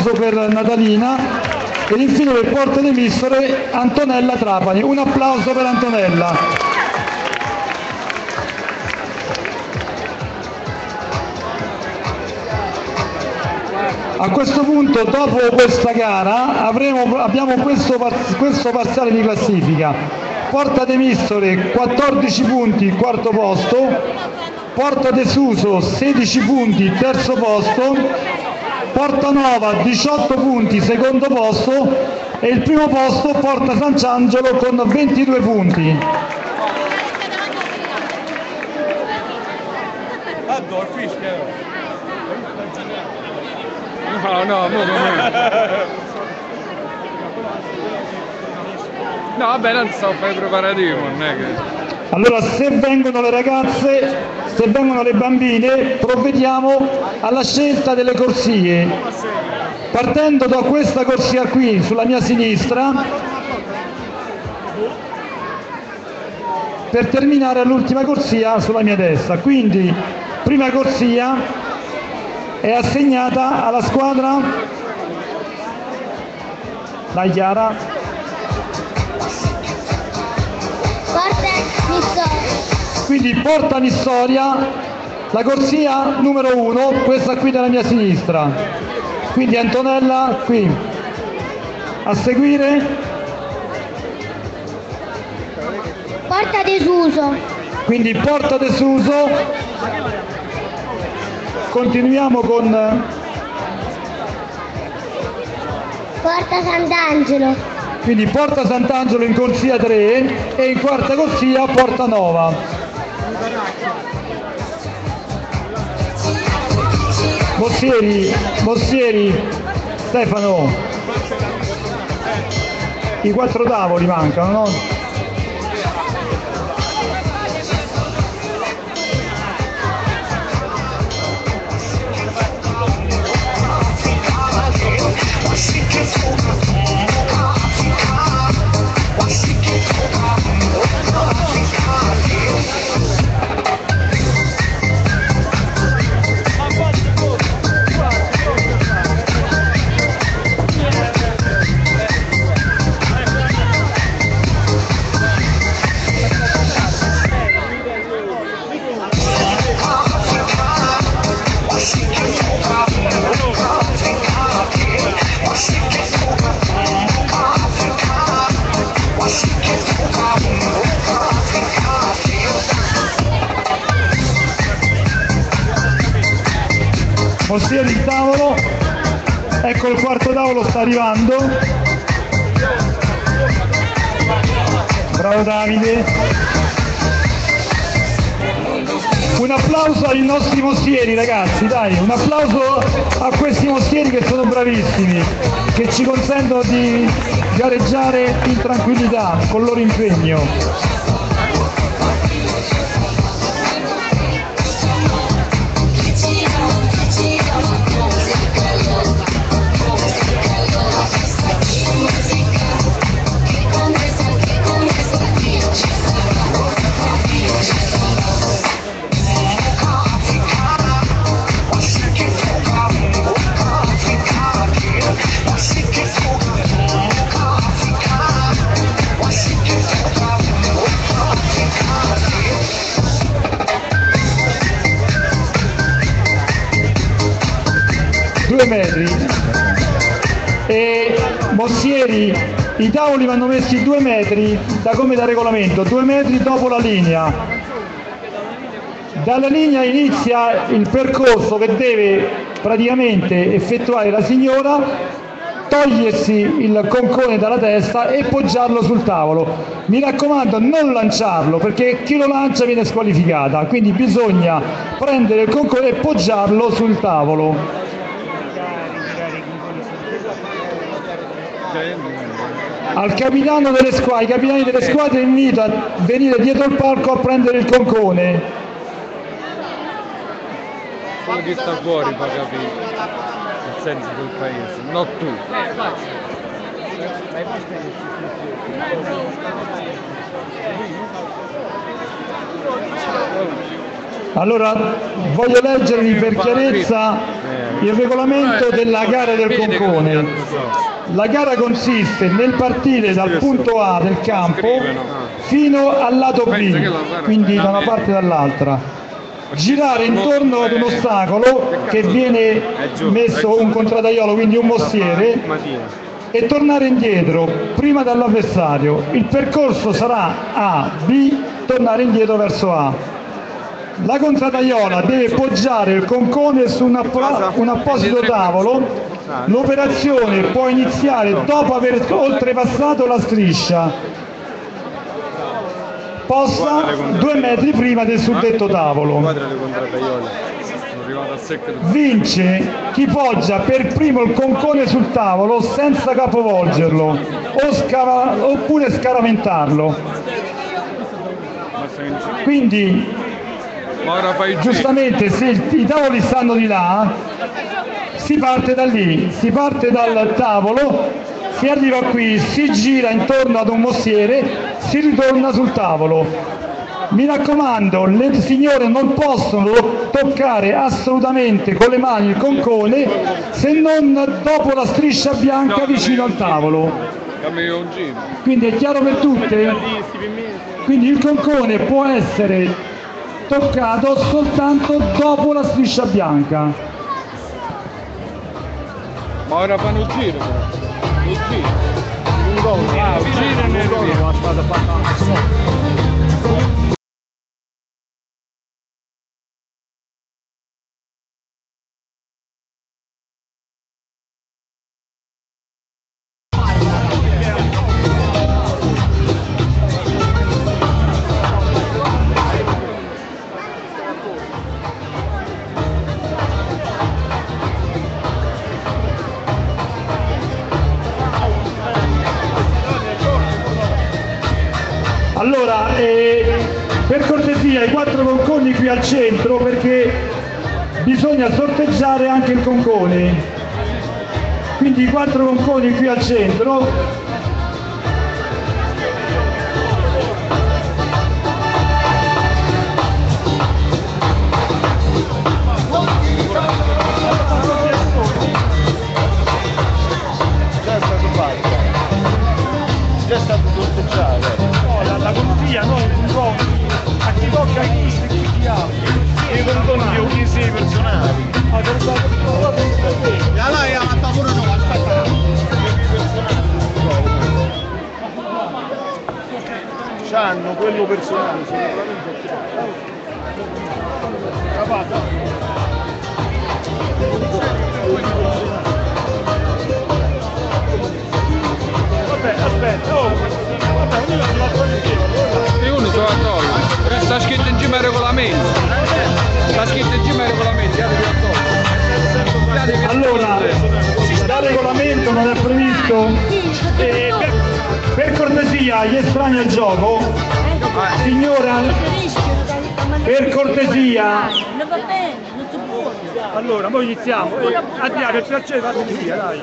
applauso per Natalina ed infine per Porta dei Mistore Antonella Trapani. Un applauso per Antonella. A questo punto, dopo questa gara, abbiamo questo parziale di classifica. Porta dei Mistore 14 punti, quarto posto, Porta Desuso 16 punti, terzo posto, Portanova 18 punti, secondo posto e il primo posto Porta Sant'Angelo con 22 punti. No, vabbè, non sto a fare preparativo, non è che... Allora, se vengono le ragazze, se vengono le bambine, provvediamo alla scelta delle corsie. Partendo da questa corsia qui, sulla mia sinistra, per terminare all'ultima corsia sulla mia destra. Quindi, prima corsia è assegnata alla squadra. Dai Chiara. Porta Vittoria. Quindi Porta Vittoria, la corsia numero 1, questa qui dalla mia sinistra. Quindi Antonella qui. A seguire Porta Desuso. Quindi Porta Desuso. Continuiamo con Porta Sant'Angelo. quindi Porta Sant'Angelo in corsia 3 e in quarta corsia Portanova. Mossieri, Stefano, i 4 tavoli mancano, no? Mossieri il tavolo, ecco il quarto tavolo sta arrivando, bravo Davide, un applauso ai nostri mossieri ragazzi, dai, un applauso a questi mossieri che sono bravissimi, che ci consentono di gareggiare in tranquillità con il loro impegno. Metri e Mossieri, i tavoli vanno messi 2 metri da come da regolamento, 2 metri dopo la linea. Dalla linea inizia il percorso che deve praticamente effettuare la signora, togliersi il concone dalla testa e poggiarlo sul tavolo. Mi raccomando, non lanciarlo perché chi lo lancia viene squalificata, quindi bisogna prendere il concone e poggiarlo sul tavolo. Al capitano delle squadre, i capitani delle squadre invito a venire dietro il palco a prendere il concone. Solo chi sta fuori può capire il senso del paese, non tu. Allora voglio leggervi per chiarezza il regolamento della gara del concone. La gara consiste nel partire dal punto A del campo fino al lato B, quindi da una parte e dall'altra. Girare intorno ad un ostacolo che viene messo un contrattaiolo, quindi un mostiere, e tornare indietro prima dall'avversario. Il percorso sarà A, B, tornare indietro verso A. La contrattaiola deve poggiare il concone su un apposito tavolo. L'operazione può iniziare dopo aver oltrepassato la striscia posta 2 metri prima del suddetto tavolo. Vince chi poggia per primo il concone sul tavolo senza capovolgerlo oppure scaraventarlo. Quindi giustamente, se i tavoli stanno di là, si parte da lì, si parte dal tavolo, si arriva qui, si gira intorno ad un mostiere, si ritorna sul tavolo. Mi raccomando, le signore non possono toccare assolutamente con le mani il concone se non dopo la striscia bianca vicino al tavolo. Quindi è chiaro per tutte? Quindi il concone può essere toccato soltanto dopo la striscia bianca. Ma ora fanno un giro, un giro. Un giro nel Allora, per cortesia, i 4 conconi qui al centro, perché bisogna sorteggiare anche il concone. Quindi i 4 conconi qui al centro. Già è stato sorteggiato. La consiglia non a chi tocca chi I conconi di 6 personali. Ya la ya matta pure no, aspetta. C'hanno quello personale, sicuramente. Vabbè, aspetta, vabbè, io sono a togliere. E uno se la toglie. Sta scritto in cima ai regolamenti. Sta scritto in cima ai regolamenti, Allora, dal regolamento non è previsto, per cortesia, gli estranei al gioco, signora, per cortesia. Non va bene, non si può. Allora, noi iniziamo, andiamo, il piacere fatemi via, dai.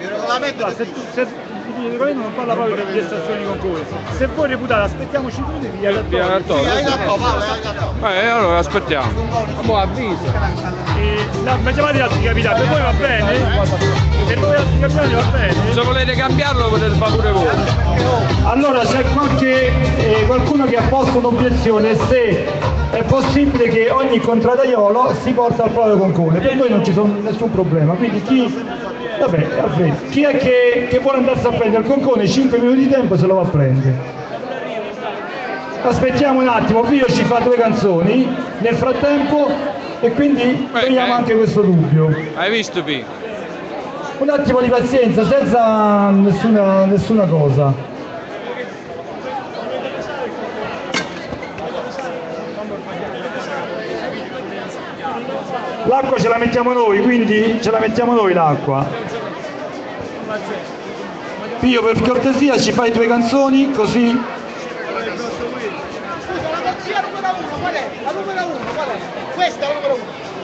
Il regolamento non parla proprio di estrazioni di concorsi. Se voi reputate, aspettiamo 5 minuti via. Allora aspettiamo. Ma avviso. Ma chiamate altri capitani, per voi va bene? Per voi altri capitani va bene? Se volete cambiarlo potete fare pure voi. Allora c'è qualcuno che ha posto un'obiezione se è possibile che ogni contrattaiolo si porta al proprio concone. Per noi non ci sono nessun problema, quindi chi è che vuole andarsi a prendere il concone 5 minuti di tempo se lo va a prendere. Aspettiamo un attimo, Pio ci fa 2 canzoni nel frattempo e quindi togliamo anche questo dubbio. Hai visto P? Un attimo di pazienza, senza nessuna cosa. L'acqua ce la mettiamo noi, quindi ce la mettiamo noi l'acqua. Pio, per cortesia ci fai 2 canzoni, così. La corsia numero 1, qual è? La numero 1, qual è? Questa è la numero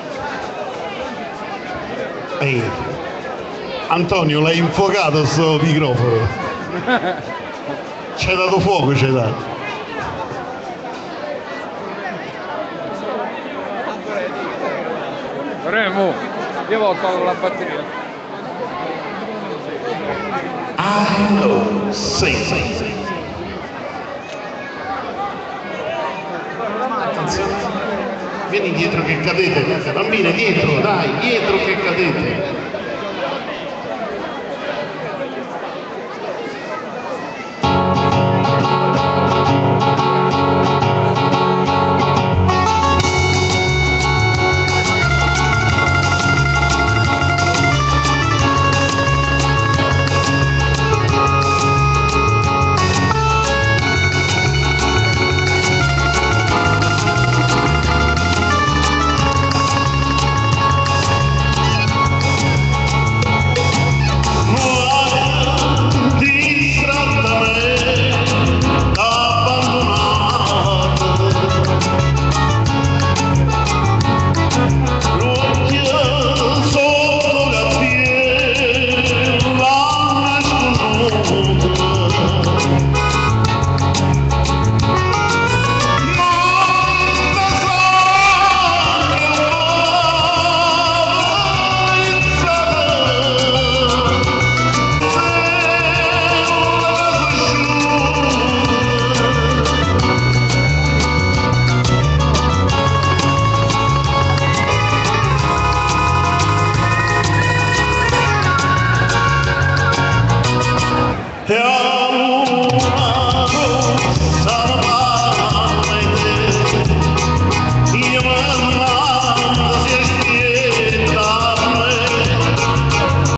1. Ehi, Antonio, l'hai infuocato sto microfono? C'è dato fuoco, c'è dato. Remo. Io volto la batteria. Oh, sì. Attenzione. Vieni dietro che cadete, bambine, dietro, dai, dietro che cadete.